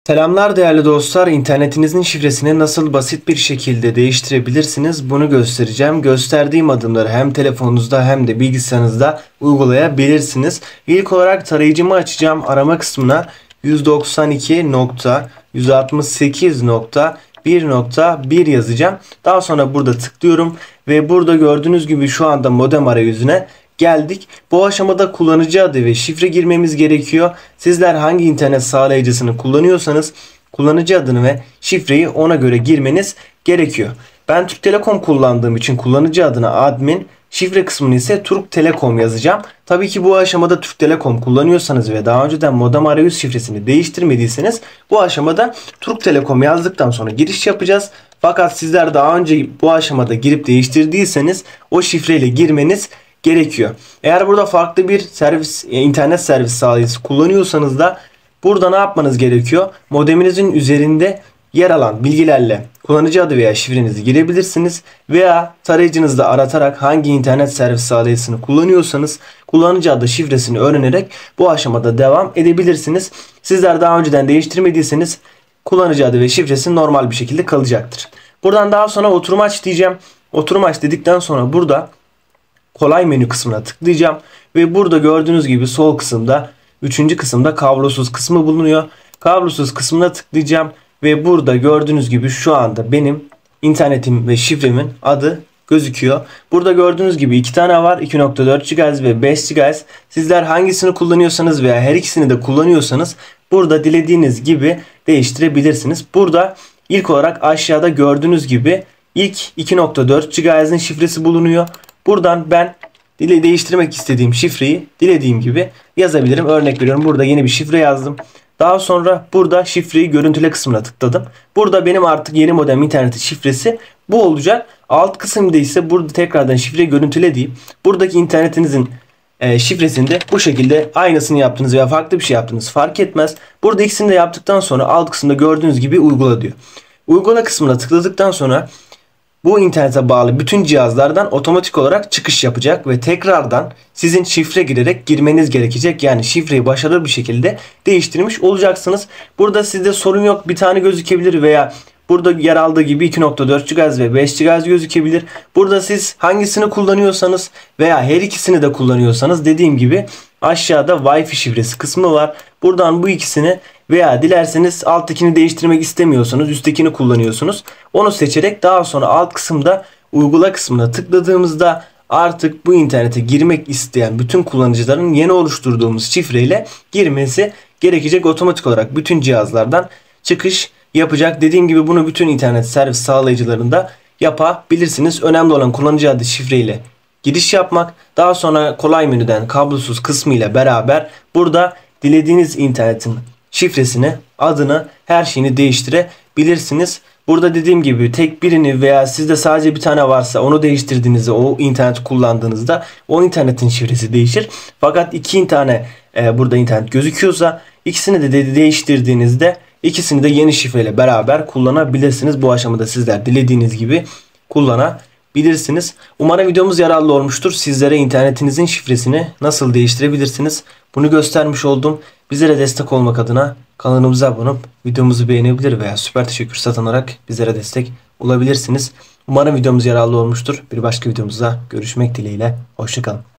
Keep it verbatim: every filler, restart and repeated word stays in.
Selamlar değerli dostlar. İnternetinizin şifresini nasıl basit bir şekilde değiştirebilirsiniz bunu göstereceğim. Gösterdiğim adımları hem telefonunuzda hem de bilgisayarınızda uygulayabilirsiniz. İlk olarak tarayıcımı açacağım. Arama kısmına yüz doksan iki nokta yüz altmış sekiz nokta bir nokta bir yazacağım. Daha sonra burada tıklıyorum ve burada gördüğünüz gibi şu anda modem arayüzüne geldik. Bu aşamada kullanıcı adı ve şifre girmemiz gerekiyor. Sizler hangi internet sağlayıcısını kullanıyorsanız kullanıcı adını ve şifreyi ona göre girmeniz gerekiyor. Ben Türk Telekom kullandığım için kullanıcı adına admin, şifre kısmını ise Türk Telekom yazacağım. Tabii ki bu aşamada Türk Telekom kullanıyorsanız ve daha önceden modem arayüz şifresini değiştirmediyseniz bu aşamada Türk Telekom yazdıktan sonra giriş yapacağız. Fakat sizler daha önce bu aşamada girip değiştirdiyseniz o şifreyle girmeniz gerekiyor. Eğer burada farklı bir servis, internet servis sağlayıcısı kullanıyorsanız da burada ne yapmanız gerekiyor? Modeminizin üzerinde yer alan bilgilerle kullanıcı adı veya şifrenizi girebilirsiniz veya tarayıcınızda aratarak hangi internet servis sağlayıcısını kullanıyorsanız kullanıcı adı şifresini öğrenerek bu aşamada devam edebilirsiniz. Sizler daha önceden değiştirmediyseniz kullanıcı adı ve şifresi normal bir şekilde kalacaktır. Buradan daha sonra oturum aç diyeceğim. Oturum aç dedikten sonra burada kolay menü kısmına tıklayacağım ve burada gördüğünüz gibi sol kısımda üçüncü kısımda kablosuz kısmı bulunuyor. Kablosuz kısmına tıklayacağım ve burada gördüğünüz gibi şu anda benim internetim ve şifremin adı gözüküyor. Burada gördüğünüz gibi iki tane var. iki nokta dört gigahertz ve beş gigahertz. Sizler hangisini kullanıyorsanız veya her ikisini de kullanıyorsanız burada dilediğiniz gibi değiştirebilirsiniz. Burada ilk olarak aşağıda gördüğünüz gibi ilk iki nokta dört gigahertz'in şifresi bulunuyor. Buradan ben dile değiştirmek istediğim şifreyi dilediğim gibi yazabilirim. Örnek veriyorum, burada yeni bir şifre yazdım. Daha sonra burada şifreyi görüntüle kısmına tıkladım. Burada benim artık yeni modem internet şifresi bu olacak. Alt kısımda ise burada tekrardan şifreyi görüntüle deyip buradaki internetinizin e, şifresini de bu şekilde aynısını yaptınız veya farklı bir şey yaptınız fark etmez. Burada ikisini de yaptıktan sonra alt kısımda gördüğünüz gibi uygula diyor. Uygula kısmına tıkladıktan sonra bu internete bağlı bütün cihazlardan otomatik olarak çıkış yapacak ve tekrardan sizin şifre girerek girmeniz gerekecek. Yani şifreyi başarılı bir şekilde değiştirmiş olacaksınız. Burada sizde sorun yok. Bir tane gözükebilir veya burada yer aldığı gibi iki nokta dört gigahertz ve beş gigahertz gözükebilir. Burada siz hangisini kullanıyorsanız veya her ikisini de kullanıyorsanız dediğim gibi aşağıda Wi-Fi şifresi kısmı var. Buradan bu ikisini veya dilerseniz alttakini değiştirmek istemiyorsanız üsttekini kullanıyorsunuz. Onu seçerek daha sonra alt kısımda uygula kısmına tıkladığımızda artık bu internete girmek isteyen bütün kullanıcıların yeni oluşturduğumuz şifreyle girmesi gerekecek. Otomatik olarak bütün cihazlardan çıkış yapacak. Dediğim gibi bunu bütün internet servis sağlayıcılarında yapabilirsiniz. Önemli olan kullanıcı adı şifreyle giriş yapmak. Daha sonra kolay menüden kablosuz kısmı ile beraber burada dilediğiniz internetin şifresini, adını, her şeyini değiştirebilirsiniz. Burada dediğim gibi tek birini veya sizde sadece bir tane varsa onu değiştirdiğinizde, o internet kullandığınızda o internetin şifresi değişir. Fakat iki tane e, burada internet gözüküyorsa ikisini de, de değiştirdiğinizde ikisini de yeni şifreyle beraber kullanabilirsiniz. Bu aşamada sizler dilediğiniz gibi kullanabilirsiniz. Umarım videomuz yararlı olmuştur. Sizlere internetinizin şifresini nasıl değiştirebilirsiniz bunu göstermiş oldum. Bizlere destek olmak adına kanalımıza abone olup videomuzu beğenebilir veya süper teşekkür satınarak bizlere destek olabilirsiniz. Umarım videomuz yararlı olmuştur. Bir başka videomuzda görüşmek dileğiyle. Hoşça kalın.